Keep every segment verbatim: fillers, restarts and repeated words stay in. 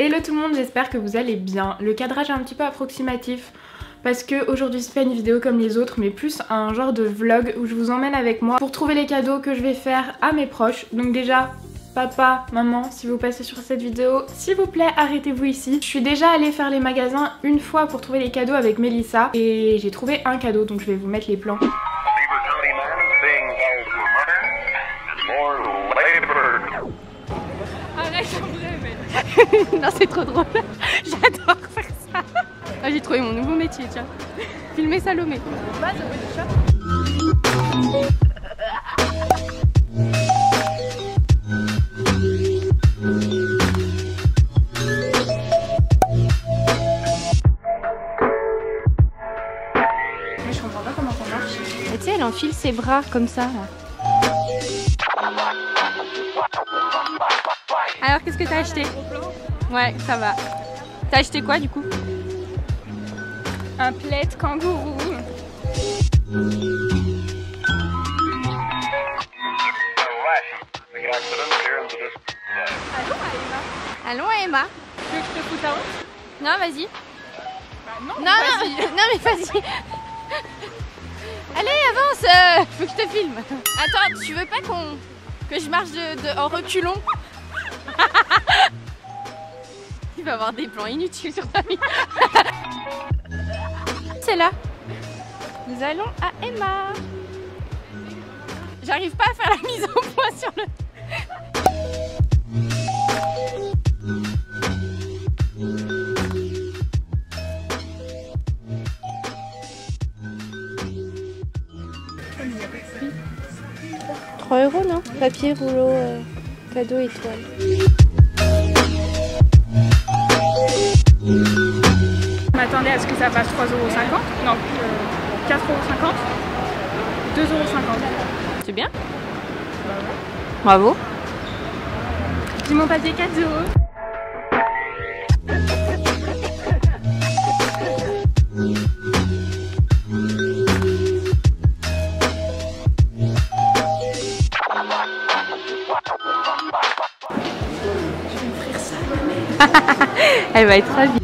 Hello tout le monde, j'espère que vous allez bien. Le cadrage est un petit peu approximatif parce que aujourd'hui c'est pas une vidéo comme les autres mais plus un genre de vlog où je vous emmène avec moi pour trouver les cadeaux que je vais faire à mes proches. Donc déjà, papa, maman, si vous passez sur cette vidéo, s'il vous plaît arrêtez-vous ici. Je suis déjà allée faire les magasins une fois pour trouver les cadeaux avec Mélissa et j'ai trouvé un cadeau, donc je vais vous mettre les plans. Arrête en vrai mec. Non c'est trop drôle. J'adore faire ça. Ah, j'ai trouvé mon nouveau métier, tiens. Filmer Salomé. Mais je comprends pas comment ça marche. Et tu sais, elle enfile ses bras comme ça. Là. Alors, qu'est-ce que t'as acheté? Ouais, ça va. T'as acheté quoi du coup? Un plaid kangourou. Allons Emma. Tu veux que je te foute à honte? Non, vas-y. Bah non, Non, non, non, mais vas-y. Allez, avance. euh, Faut que je te filme. Attends, tu veux pas qu'on que je marche de, de, en reculons? Il va avoir des plans inutiles sur ta vie. C'est là. Nous allons à Emma. J'arrive pas à faire la mise au point sur le... trois euros non? Papier, rouleau, euh, cadeau, étoile. Je m'attendais à ce que ça fasse trois euros cinquante. Non, euh, quatre euros cinquante. deux euros cinquante. C'est bien? Bravo. J'ai mon papier cadeau. Elle va être ravie.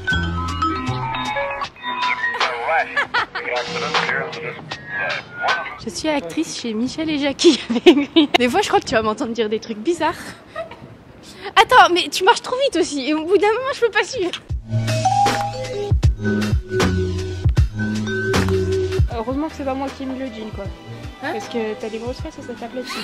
Je suis actrice chez Michel et Jackie. Des fois, je crois que tu vas m'entendre dire des trucs bizarres. Attends, mais tu marches trop vite aussi. Et au bout d'un moment, je peux pas suivre. Heureusement que c'est pas moi qui ai mis le jean quoi. Hein? Parce que t'as des grosses fesses et ça t'appelait dessus.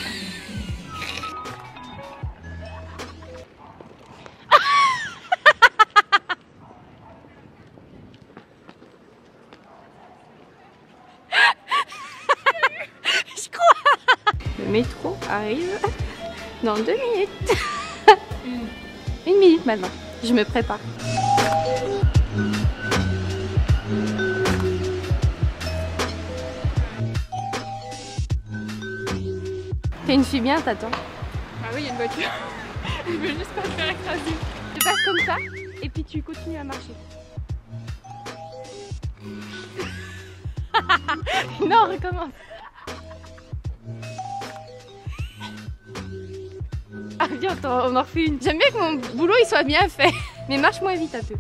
Le métro arrive dans deux minutes. Une minute maintenant. Je me prépare. T'es une fille bien, t'attends. Ah oui, il y a une voiture. Je veux juste pas te faire écraser. Tu passes comme ça et puis tu continues à marcher. Non, recommence. Ah viens, attends, on en refait une. J'aime bien que mon boulot il soit bien fait. Mais marche moins vite un peu.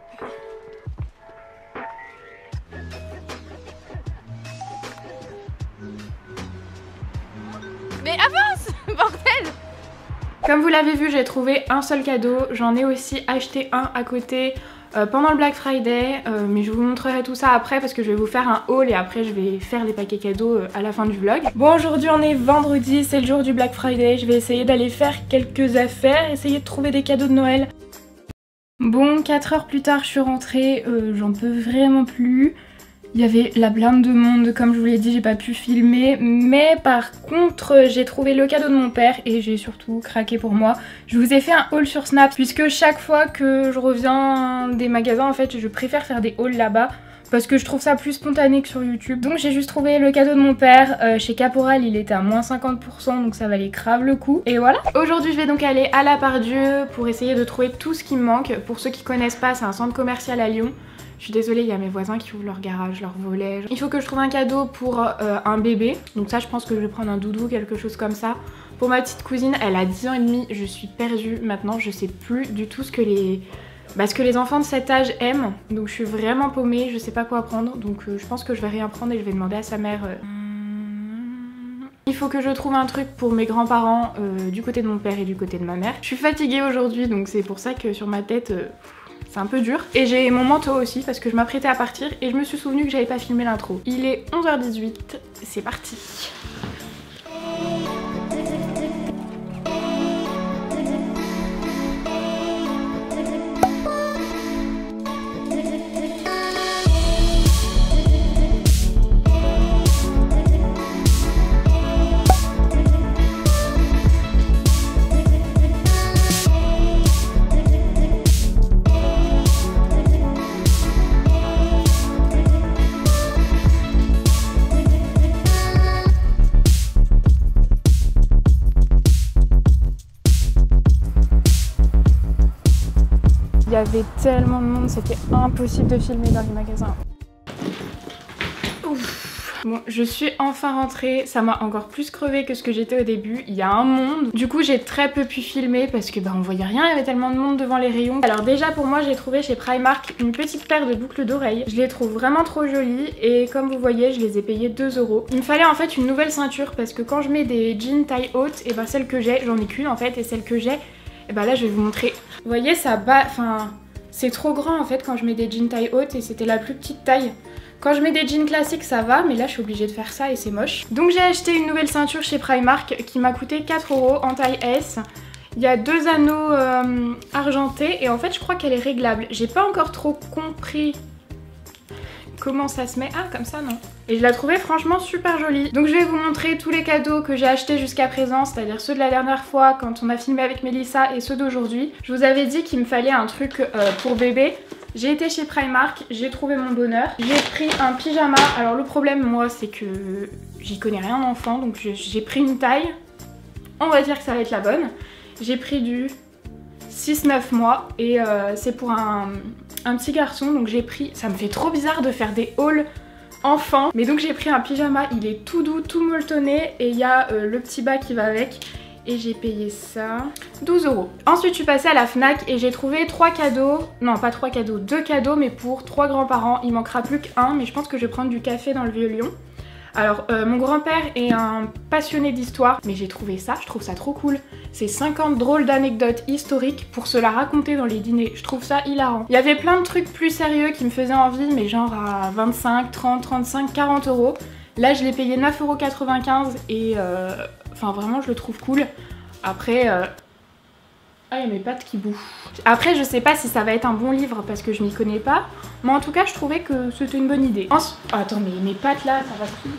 Mais avance, bordel! Comme vous l'avez vu, j'ai trouvé un seul cadeau. J'en ai aussi acheté un à côté euh, pendant le Black Friday. Euh, mais je vous montrerai tout ça après parce que je vais vous faire un haul et après je vais faire les paquets cadeaux euh, à la fin du vlog. Bon, aujourd'hui on est vendredi, c'est le jour du Black Friday. Je vais essayer d'aller faire quelques affaires, essayer de trouver des cadeaux de Noël. Bon, quatre heures plus tard je suis rentrée, euh, j'en peux vraiment plus. Il y avait la blinde de monde, comme je vous l'ai dit, j'ai pas pu filmer. Mais par contre, j'ai trouvé le cadeau de mon père et j'ai surtout craqué pour moi. Je vous ai fait un haul sur Snap, puisque chaque fois que je reviens des magasins, en fait, je préfère faire des hauls là-bas. Parce que je trouve ça plus spontané que sur YouTube. Donc j'ai juste trouvé le cadeau de mon père. Euh, chez Caporal, il était à moins cinquante pour cent, donc ça valait grave le coup. Et voilà. Aujourd'hui, je vais donc aller à la Part-Dieu pour essayer de trouver tout ce qui me manque. Pour ceux qui connaissent pas, c'est un centre commercial à Lyon. Je suis désolée, il y a mes voisins qui ouvrent leur garage, leur volet. Il faut que je trouve un cadeau pour euh, un bébé. Donc ça, je pense que je vais prendre un doudou, quelque chose comme ça. Pour ma petite cousine, elle a dix ans et demi, je suis perdue maintenant, je sais plus du tout ce que les... Bah, ce que les enfants de cet âge aiment, donc je suis vraiment paumée, je sais pas quoi prendre, donc euh, je pense que je vais rien prendre et je vais demander à sa mère... Euh... Il faut que je trouve un truc pour mes grands-parents euh, du côté de mon père et du côté de ma mère. Je suis fatiguée aujourd'hui, donc c'est pour ça que sur ma tête... Euh... c'est un peu dur. Et j'ai mon manteau aussi parce que je m'apprêtais à partir et je me suis souvenu que j'avais pas filmé l'intro. Il est onze heures dix-huit, c'est parti. Il y avait tellement de monde, c'était impossible de filmer dans les magasins. Ouf. Bon, je suis enfin rentrée, ça m'a encore plus crevé que ce que j'étais au début. Il y a un monde. Du coup, j'ai très peu pu filmer parce que bah on voyait rien, il y avait tellement de monde devant les rayons. Alors déjà pour moi, j'ai trouvé chez Primark une petite paire de boucles d'oreilles. Je les trouve vraiment trop jolies et comme vous voyez, je les ai payées deux euros. Il me fallait en fait une nouvelle ceinture parce que quand je mets des jeans taille haute, et bah celle que j'ai, j'en ai qu'une en fait, et celle que j'ai, et bah là je vais vous montrer. Vous voyez, ça bat, enfin c'est trop grand en fait quand je mets des jeans taille haute et c'était la plus petite taille. Quand je mets des jeans classiques ça va, mais là je suis obligée de faire ça et c'est moche. Donc j'ai acheté une nouvelle ceinture chez Primark qui m'a coûté quatre euros en taille S. Il y a deux anneaux euh, argentés et en fait je crois qu'elle est réglable. J'ai pas encore trop compris comment ça se met. Ah comme ça non. Et je la trouvais franchement super jolie. Donc je vais vous montrer tous les cadeaux que j'ai achetés jusqu'à présent, c'est-à-dire ceux de la dernière fois quand on a filmé avec Mélissa et ceux d'aujourd'hui. Je vous avais dit qu'il me fallait un truc euh, pour bébé. J'ai été chez Primark, j'ai trouvé mon bonheur. J'ai pris un pyjama. Alors le problème moi c'est que j'y connais rien d'enfant, donc j'ai pris une taille. On va dire que ça va être la bonne. J'ai pris du six neuf mois et euh, c'est pour un, un petit garçon, donc j'ai pris... Ça me fait trop bizarre de faire des hauls enfant, mais donc j'ai pris un pyjama, il est tout doux, tout molletonné et il y a euh, le petit bas qui va avec et j'ai payé ça douze euros. Ensuite je suis passée à la Fnac et j'ai trouvé trois cadeaux, non pas trois cadeaux, deux cadeaux mais pour trois grands-parents. Il manquera plus qu'un, mais je pense que je vais prendre du café dans le Vieux-Lyon. Alors euh, mon grand-père est un passionné d'histoire, mais j'ai trouvé ça, je trouve ça trop cool. C'est cinquante drôles d'anecdotes historiques pour se la raconter dans les dîners, je trouve ça hilarant. Il y avait plein de trucs plus sérieux qui me faisaient envie, mais genre à vingt-cinq, trente, trente-cinq, quarante euros. Là je l'ai payé neuf euros quatre-vingt-quinze et euh, enfin vraiment je le trouve cool. Après... Euh... Ah, il y a mes pattes qui bouffent. Après, je sais pas si ça va être un bon livre parce que je m'y connais pas. Mais en tout cas, je trouvais que c'était une bonne idée. Ensuite... Oh, attends, mais mes pattes là, ça va plus.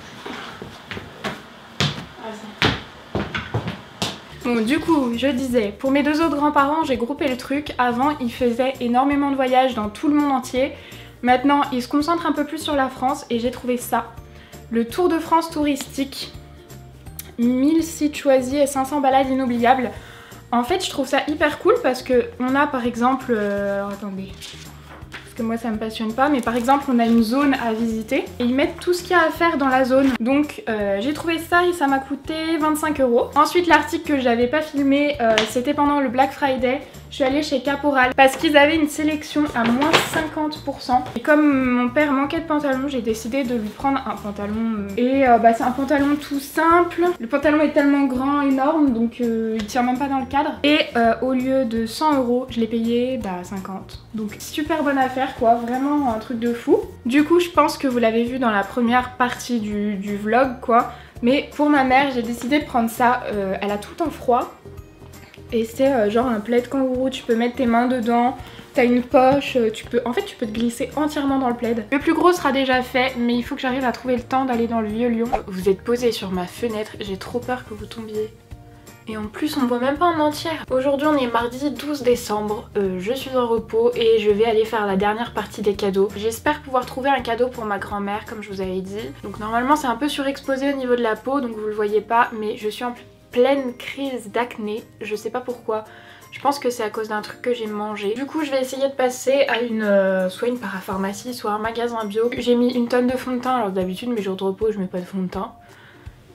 Ah, bon, du coup, je disais, pour mes deux autres grands-parents, j'ai groupé le truc. Avant, ils faisaient énormément de voyages dans tout le monde entier. Maintenant, ils se concentrent un peu plus sur la France et j'ai trouvé ça. Le Tour de France touristique. mille sites choisis et cinq cents balades inoubliables. En fait je trouve ça hyper cool parce que on a par exemple, euh, alors attendez, parce que moi ça me passionne pas, mais par exemple on a une zone à visiter et ils mettent tout ce qu'il y a à faire dans la zone. Donc euh, j'ai trouvé ça et ça m'a coûté vingt-cinq euros. Ensuite l'article que j'avais pas filmé, euh, c'était pendant le Black Friday. Je suis allée chez Caporal parce qu'ils avaient une sélection à moins cinquante pour cent. Et comme mon père manquait de pantalon, j'ai décidé de lui prendre un pantalon. Et euh, bah, c'est un pantalon tout simple. Le pantalon est tellement grand, énorme, donc euh, il tient même pas dans le cadre. Et euh, au lieu de cent euros, je l'ai payé bah, cinquante. Donc super bonne affaire quoi, vraiment un truc de fou. Du coup je pense que vous l'avez vu dans la première partie du, du vlog quoi. Mais pour ma mère, j'ai décidé de prendre ça. Euh, elle a tout en froid. Et c'est euh, genre un plaid kangourou, tu peux mettre tes mains dedans, t'as une poche, tu peux... En fait tu peux te glisser entièrement dans le plaid. Le plus gros sera déjà fait, mais il faut que j'arrive à trouver le temps d'aller dans le Vieux-Lyon. Vous êtes posé sur ma fenêtre, j'ai trop peur que vous tombiez. Et en plus on voit même pas en entière. Aujourd'hui on est mardi douze décembre, euh, je suis en repos et je vais aller faire la dernière partie des cadeaux. J'espère pouvoir trouver un cadeau pour ma grand-mère comme je vous avais dit. Donc normalement c'est un peu surexposé au niveau de la peau donc vous le voyez pas, mais je suis en pleine crise d'acné, je sais pas pourquoi. Je pense que c'est à cause d'un truc que j'ai mangé. Du coup je vais essayer de passer à une euh, soit une parapharmacie, soit un magasin bio. J'ai mis une tonne de fond de teint, alors d'habitude mes jours de repos je mets pas de fond de teint.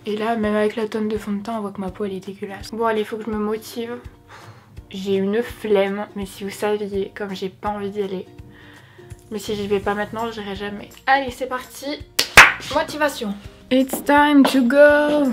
Et là, même avec la tonne de fond de teint, on voit que ma peau elle est dégueulasse. Bon allez, il faut que je me motive. J'ai une flemme, mais si vous saviez comme j'ai pas envie d'y aller. Mais si j'y vais pas maintenant, j'irai jamais. Allez, c'est parti. Motivation. It's time to go.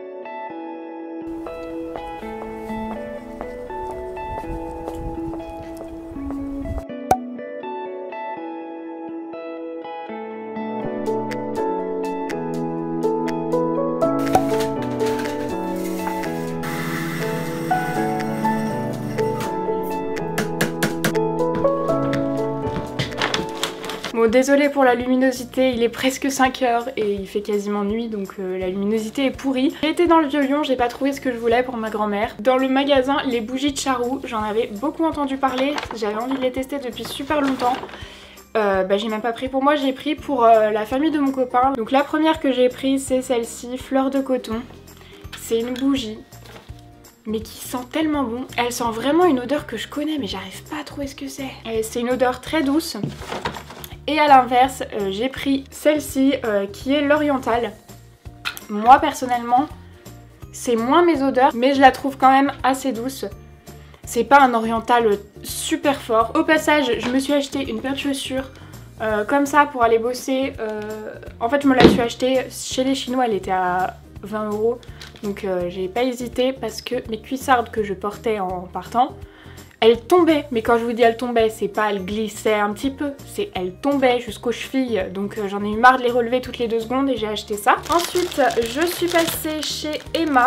Bon, désolée pour la luminosité, il est presque cinq heures et il fait quasiment nuit, donc euh, la luminosité est pourrie. J'ai été dans le Vieux-Lyon, j'ai pas trouvé ce que je voulais pour ma grand-mère. Dans le magasin, les bougies de charroux, j'en avais beaucoup entendu parler, j'avais envie de les tester depuis super longtemps. Euh, bah, j'ai même pas pris pour moi, j'ai pris pour euh, la famille de mon copain. Donc la première que j'ai prise, c'est celle-ci, Fleur de coton. C'est une bougie, mais qui sent tellement bon. Elle sent vraiment une odeur que je connais, mais j'arrive pas à trouver ce que c'est. C'est une odeur très douce. Et à l'inverse, euh, j'ai pris celle-ci euh, qui est l'orientale. Moi personnellement, c'est moins mes odeurs, mais je la trouve quand même assez douce. C'est pas un oriental super fort. Au passage, je me suis acheté une paire de chaussures euh, comme ça pour aller bosser. Euh, en fait, je me la suis achetée chez les Chinois, elle était à vingt euros. Donc euh, j'ai pas hésité parce que mes cuissardes que je portais en partant, elle tombait, mais quand je vous dis elle tombait, c'est pas elle glissait un petit peu, c'est elle tombait jusqu'aux chevilles, donc euh, j'en ai eu marre de les relever toutes les deux secondes et j'ai acheté ça. Ensuite, je suis passée chez Emma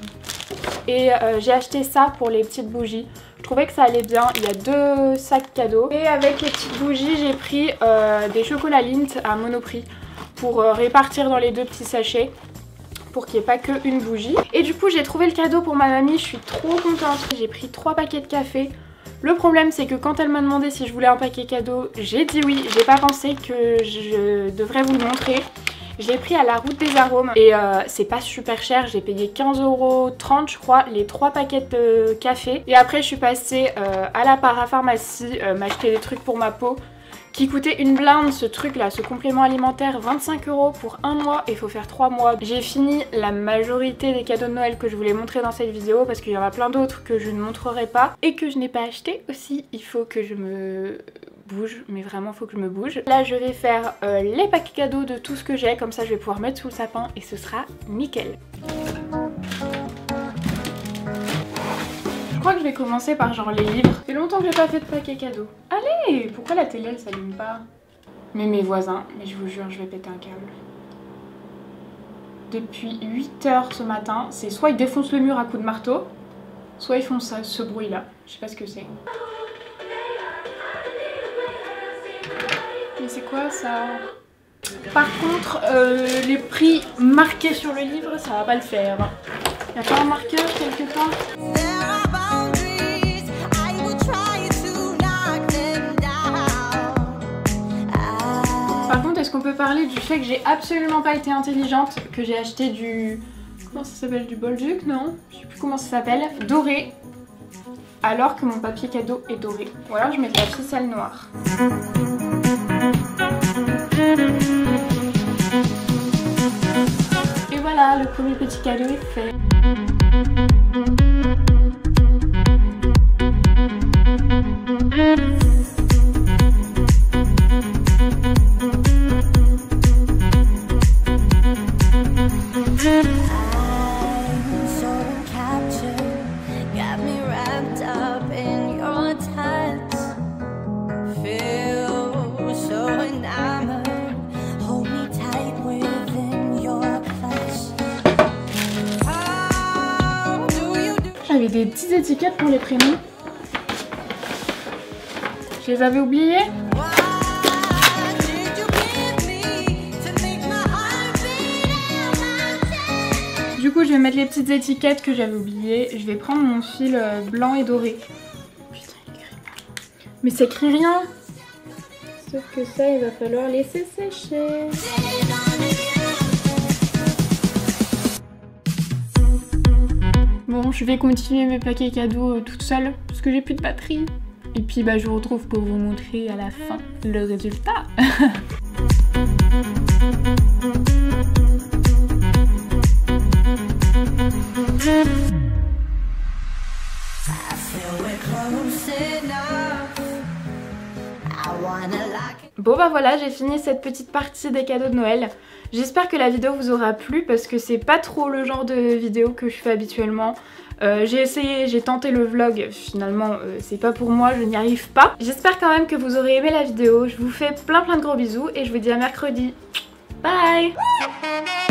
et euh, j'ai acheté ça pour les petites bougies. Je trouvais que ça allait bien, il y a deux sacs cadeaux. Et avec les petites bougies, j'ai pris euh, des chocolats Lindt à Monoprix pour euh, répartir dans les deux petits sachets, pour qu'il n'y ait pas qu'une bougie. Et du coup j'ai trouvé le cadeau pour ma mamie, je suis trop contente. J'ai pris trois paquets de café. Le problème c'est que quand elle m'a demandé si je voulais un paquet cadeau, j'ai dit oui, j'ai pas pensé que je devrais vous le montrer. Je l'ai pris à la Route des Arômes et euh, c'est pas super cher, j'ai payé quinze euros trente je crois les trois paquets de café. Et après je suis passée euh, à la parapharmacie euh, m'acheter des trucs pour ma peau qui coûtait une blinde, ce truc là, ce complément alimentaire, vingt-cinq euros pour un mois et il faut faire trois mois. J'ai fini la majorité des cadeaux de Noël que je voulais montrer dans cette vidéo parce qu'il y en a plein d'autres que je ne montrerai pas et que je n'ai pas acheté aussi. Il faut que je me bouge, mais vraiment faut que je me bouge. Là je vais faire euh, les paquets cadeaux de tout ce que j'ai, comme ça je vais pouvoir mettre sous le sapin et ce sera nickel. Je crois que je vais commencer par genre les livres. Ça fait longtemps que j'ai pas fait de paquet cadeau. Allez, pourquoi la télé elle s'allume pas? Mais mes voisins, mais je vous jure je vais péter un câble. Depuis huit heures ce matin, c'est soit ils défoncent le mur à coups de marteau, soit ils font ça, ce bruit là. Je sais pas ce que c'est. Mais c'est quoi ça? Par contre, euh, les prix marqués sur le livre, ça va pas le faire. Y'a pas un marqueur quelque part? Par contre, est-ce qu'on peut parler du fait que j'ai absolument pas été intelligente, que j'ai acheté du... Comment ça s'appelle? Du Bolduc, non? Je sais plus comment ça s'appelle. Doré. Alors que mon papier cadeau est doré. Ou alors je mets de la ficelle noire. Et voilà, le premier petit cadeau est fait. J'avais des petites étiquettes pour les prénoms. Je les avais oubliées. Du coup, je vais mettre les petites étiquettes que j'avais oubliées. Je vais prendre mon fil blanc et doré. Putain, il écrit pas. Mais ça écrit rien. Sauf que ça, il va falloir laisser sécher. Bon, je vais continuer mes paquets cadeaux euh, toute seule parce que j'ai plus de batterie. Et puis bah, je vous retrouve pour vous montrer à la fin le résultat. Bon bah voilà, j'ai fini cette petite partie des cadeaux de Noël. J'espère que la vidéo vous aura plu parce que c'est pas trop le genre de vidéo que je fais habituellement. Euh, j'ai essayé, j'ai tenté le vlog, finalement euh, c'est pas pour moi, je n'y arrive pas. J'espère quand même que vous aurez aimé la vidéo, je vous fais plein plein de gros bisous et je vous dis à mercredi. Bye.